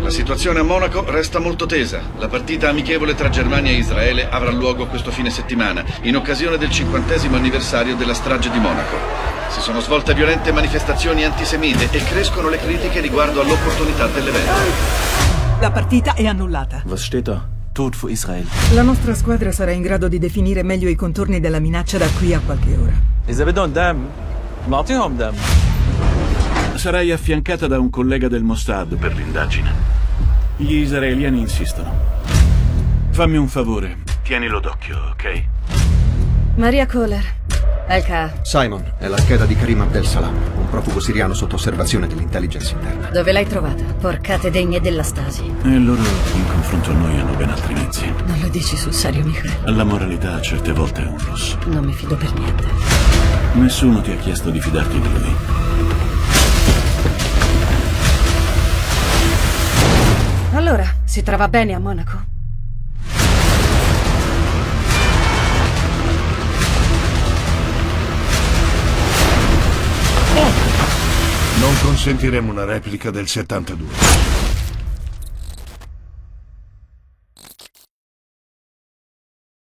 La situazione a Monaco resta molto tesa. La partita amichevole tra Germania e Israele avrà luogo questo fine settimana, in occasione del 50° anniversario della strage di Monaco. Si sono svolte violente manifestazioni antisemite e crescono le critiche riguardo all'opportunità dell'evento. La partita è annullata. Was steht da? Tod für Israel. La nostra squadra sarà in grado di definire meglio i contorni della minaccia da qui a qualche ora. Ils avaient un dam. Martin dam. Sarai affiancata da un collega del Mossad per l'indagine. Gli israeliani insistono. Fammi un favore, tienilo d'occhio, ok? Maria Kohler, Al-Qa. Simon, è l'archeta di Karim Abdel Salam, un profugo siriano sotto osservazione dell'intelligence interna. Dove l'hai trovata? Porcate degne della Stasi. E loro, in confronto a noi, hanno ben altri mezzi. Non lo dici sul serio, Michael? La moralità certe volte è un lusso. Non mi fido per niente. Nessuno ti ha chiesto di fidarti di lui. Allora, si trova bene a Monaco? Non consentiremo una replica del 72.